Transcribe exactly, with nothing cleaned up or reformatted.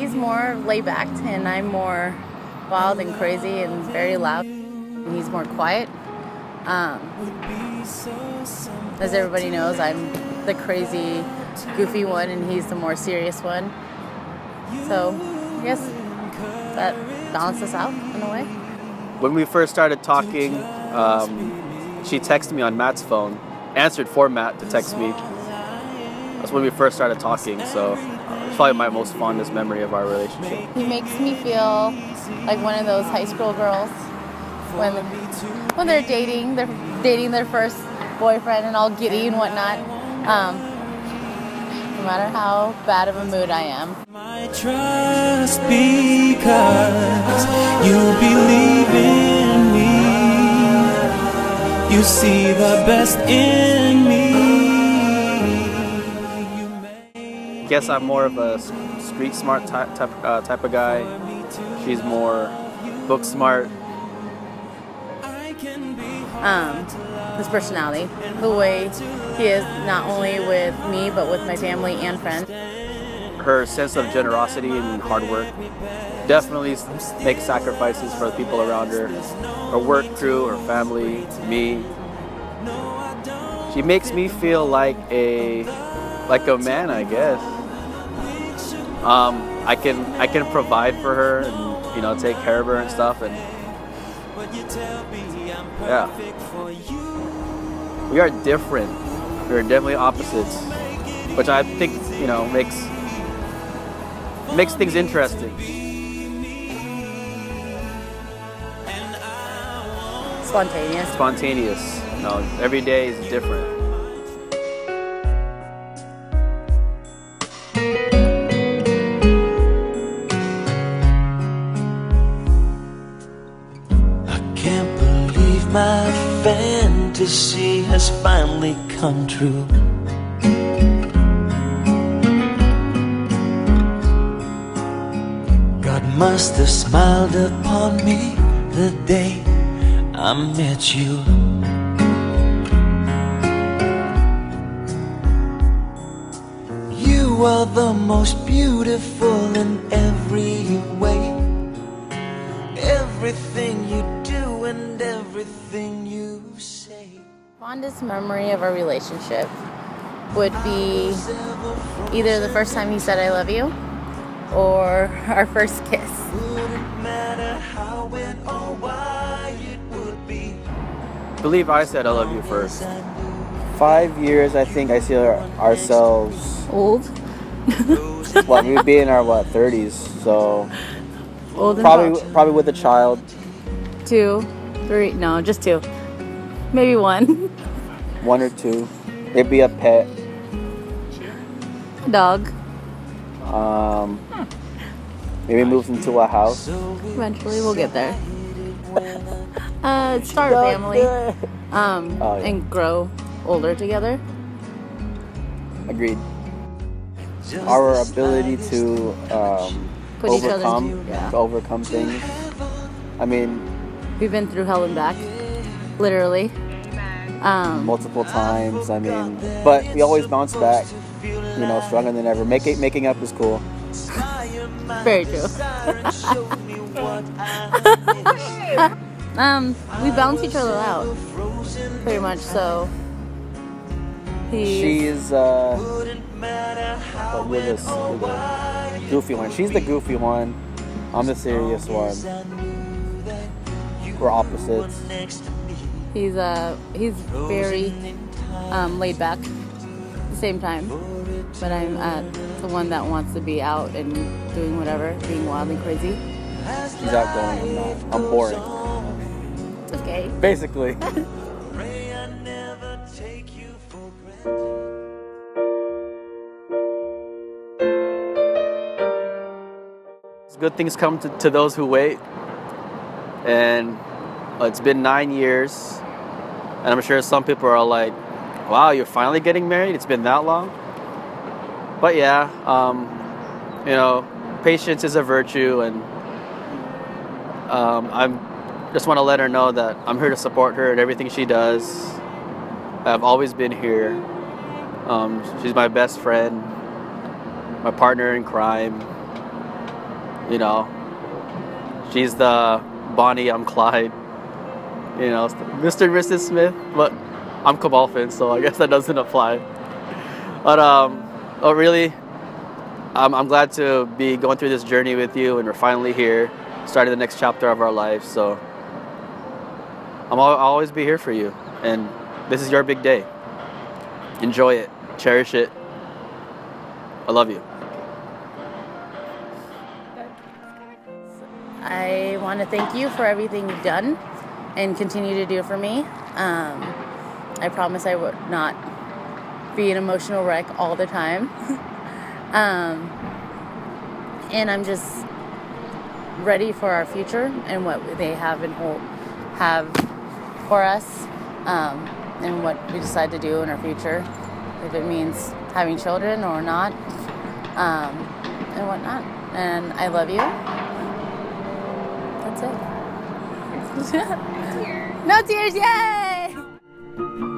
he's more laid back, and I'm more wild and crazy and very loud. And he's more quiet. Um, as everybody knows, I'm the crazy, goofy one, and he's the more serious one. So I guess that balances us out in a way. When we first started talking, um, she texted me on Matt's phone, answered for Matt to text me. That's when we first started talking, so uh, it's probably my most fondest memory of our relationship. He makes me feel like one of those high school girls when when they're dating, they're dating their first boyfriend and all giddy and whatnot. Um, no matter how bad of a mood I am. My trust because you believe in me. You see the best in me. Guess I'm more of a street smart type type, uh, type of guy. She's more book smart. Um, his personality, the way he is not only with me but with my family and friends. Her sense of generosity and hard work. Definitely makes sacrifices for the people around her. Her work crew, her family, me. She makes me feel like a like a man, I guess. Um, I can I can provide for her and, you know, take care of her and stuff, and yeah. We are different. We are definitely opposites, which I think, you know, makes makes things interesting. Spontaneous. Spontaneous. You know, every day is different. My fantasy has finally come true. God must have smiled upon me the day I met you. You are the most beautiful in every way. Everything you do and everything you say. Fondest memory of our relationship would be either the first time he said I love you or our first kiss. I believe I said I love you first. Five years, I think I see our, ourselves old. Well, we'd be in our what thirties, so old and probably tall. probably with a child. Two, three, no, just two. Maybe one. One or two. It'd be a pet. Dog. Um, maybe move into a house. Eventually, we'll get there. uh, start a family. Um, oh, yeah. and grow older together. Agreed. Our ability to um, Put each other overcome, into- yeah. to overcome things. I mean, We've been through hell and back, literally. Um, multiple times. I mean, but we always bounce back. You know, stronger than ever. Make it, making up is cool. Very true. um, we balance each other out, pretty much. So he's She is uh, but we're the, we're the goofy one. She's the goofy one. I'm the serious one. We're opposites. he's uh he's very um, laid back at the same time, but I'm uh, the one that wants to be out and doing whatever, being wild and crazy. She's outgoing. I'm not. I'm boring. It's okay. Basically. Good things come to, to those who wait. And uh, it's been nine years. And I'm sure some people are like, wow, you're finally getting married? It's been that long? But yeah, um, you know, patience is a virtue. And um, I'm just want to let her know that I'm here to support her in everything she does. I've always been here. Um, she's my best friend, my partner in crime. You know, she's the Bonnie, I'm Clyde. You know, Mister and Missus Smith, but I'm Kabalfin, so I guess that doesn't apply. But um, oh really, I'm, I'm glad to be going through this journey with you, and we're finally here, starting the next chapter of our lives. So I'm, I'll always be here for you, and this is your big day. Enjoy it, cherish it. I love you. I want to thank you for everything you've done and continue to do for me. Um, I promise I would not be an emotional wreck all the time. um, and I'm just ready for our future and what they have and hold, have for us, um, and what we decide to do in our future, if it means having children or not, um, and whatnot. And I love you. That's it. No tears, yay!